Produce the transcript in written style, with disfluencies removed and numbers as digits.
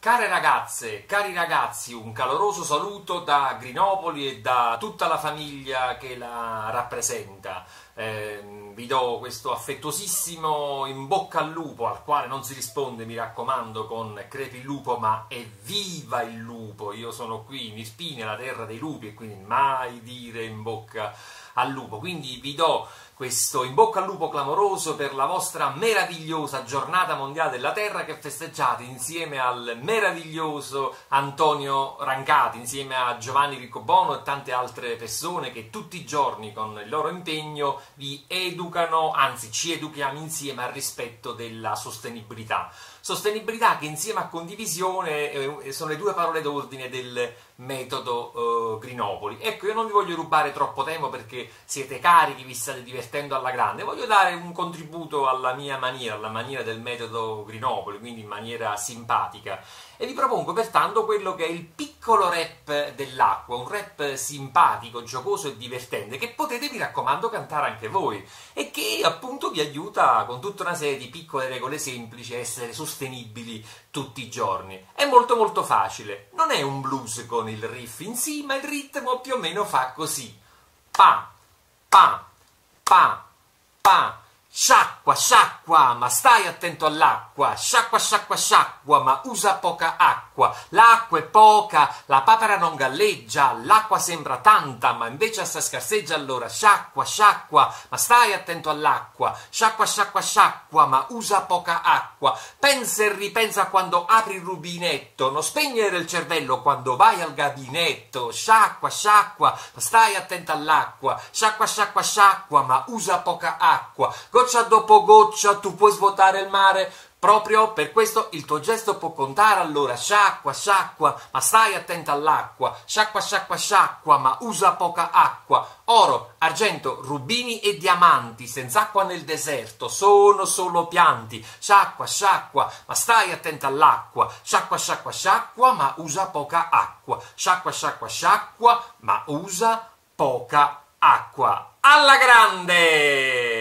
Care ragazze, cari ragazzi, un caloroso saluto da Grinopoli e da tutta la famiglia che la rappresenta. Vi do questo affettuosissimo in bocca al lupo, al quale non si risponde, mi raccomando, con crepi il lupo, ma evviva il lupo! Io sono qui in Irpinia, la terra dei lupi, e quindi mai dire in bocca al lupo. Quindi vi do questo in bocca al lupo clamoroso per la vostra meravigliosa giornata mondiale della terra che festeggiate insieme al meraviglioso Antonio Rancati, insieme a Giovanni Riccobono e tante altre persone che tutti i giorni con il loro impegno vi educano, anzi ci educhiamo insieme al rispetto della sostenibilità. Sostenibilità che insieme a condivisione sono le due parole d'ordine del metodo Grinopoli. Ecco, io non vi voglio rubare troppo tempo perché siete carichi, vi state divertendo alla grande, voglio dare un contributo alla mia maniera, alla maniera del metodo Grinopoli, quindi in maniera simpatica. E vi propongo pertanto quello che è il piccolo rap dell'acqua, un rap simpatico, giocoso e divertente, che potete, mi raccomando, cantare anche voi, e che appunto vi aiuta con tutta una serie di piccole regole semplici a essere sostenibili tutti i giorni. È molto molto facile, non è un blues con il riff in sì, ma il ritmo più o meno fa così. Pa, pa, pa, pa. Sciacqua, sciacqua, ma stai attento all'acqua. Sciacqua, sciacqua, sciacqua, ma usa poca acqua. L'acqua è poca, la papera non galleggia, l'acqua sembra tanta, ma invece assai scarseggia. Allora sciacqua, sciacqua, ma stai attento all'acqua. Sciacqua, sciacqua, sciacqua, ma usa poca acqua. Pensa e ripensa quando apri il rubinetto, non spegnere il cervello quando vai al gabinetto. Sciacqua, sciacqua, ma stai attento all'acqua. Sciacqua, sciacqua, sciacqua, ma usa poca acqua. Goccia dopo goccia tu puoi svuotare il mare, proprio per questo il tuo gesto può contare. Allora sciacqua, sciacqua, ma stai attenta all'acqua. Sciacqua, sciacqua, sciacqua, ma usa poca acqua. Oro, argento, rubini e diamanti, senza acqua nel deserto, sono solo pianti. Sciacqua, sciacqua, ma stai attenta all'acqua. Sciacqua, sciacqua, sciacqua, ma usa poca acqua. Sciacqua, sciacqua, sciacqua, ma usa poca acqua. Alla grande!